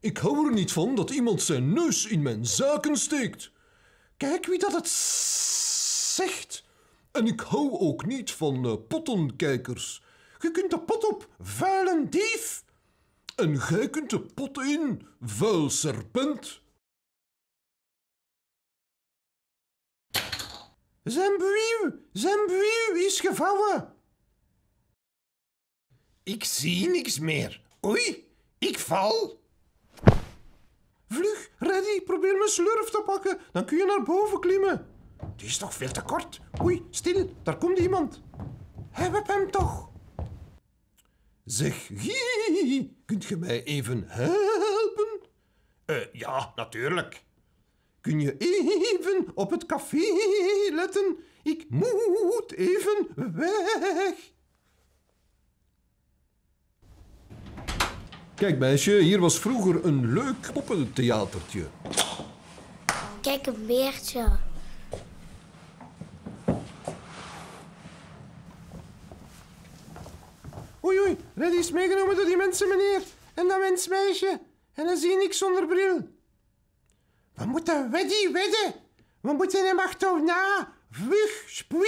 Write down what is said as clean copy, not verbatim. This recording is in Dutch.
Ik hou er niet van dat iemand zijn neus in mijn zaken steekt. Kijk wie dat het zegt. En ik hou ook niet van pottenkijkers. Je kunt de pot op, vuile dief. En gij kunt de pot in, vuil serpent. Zijn buur is gevallen. Ik zie niks meer. Oei, ik val. Vlug, Reddy, probeer mijn slurf te pakken. Dan kun je naar boven klimmen. Die is toch veel te kort. Oei, stil, daar komt iemand. Help hem toch. Zeg, kunt je mij even helpen? Ja, natuurlijk. Kun je even op het café letten? Ik moet even weg. Kijk meisje, hier was vroeger een leuk poppentheatertje. Kijk, een beertje. Oei, Reddy is meegenomen door die mensen, meneer. En dat mensmeisje. En dan zie ik zonder bril. We moeten Reddy wedden. We moeten hem achterna. Vlug, spoedig.